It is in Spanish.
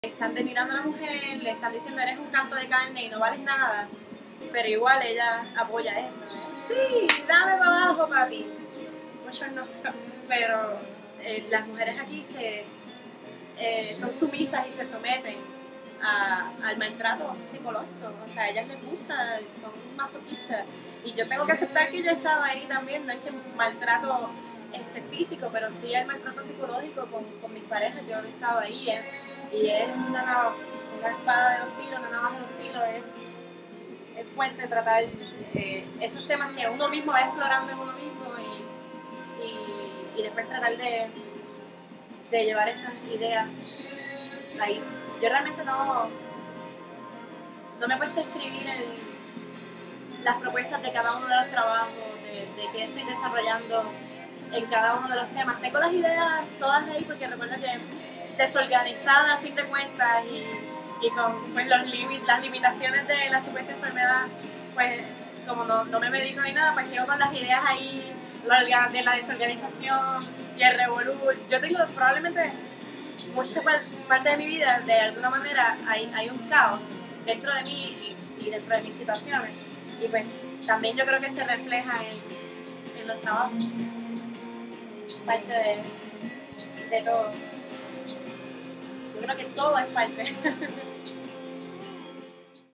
están denigrando a la mujer, le están diciendo eres un canto de carne y no vales nada, pero igual ella apoya eso. Sí, dame para abajo, papi. Muchos no son, pero las mujeres aquí son sumisas y se someten al maltrato psicológico. O sea, a ellas les gusta, son masoquistas. Y yo tengo que aceptar que yo estaba ahí también, no es que maltrato físico, pero sí el maltrato psicológico con mis parejas, yo he estado ahí. Y es una espada de dos filos, una navaja de dos filos, es fuerte tratar esos temas que uno mismo va explorando en uno mismo y después tratar de llevar esas ideas ahí. Yo realmente no me he puesto a escribir las propuestas de cada uno de los trabajos, de qué estoy desarrollando en cada uno de los temas. Tengo las ideas todas ahí porque recuerdo que desorganizada a fin de cuentas y con pues, las limitaciones de la supuesta enfermedad, pues como no me medico ni nada, pues sigo con las ideas ahí de la desorganización y el revolú. Yo tengo probablemente mucha parte de mi vida, de alguna manera, hay un caos dentro de mí y dentro de mis situaciones. Y pues también yo creo que se refleja en los trabajos, parte de todo. Yo creo que todo es parte.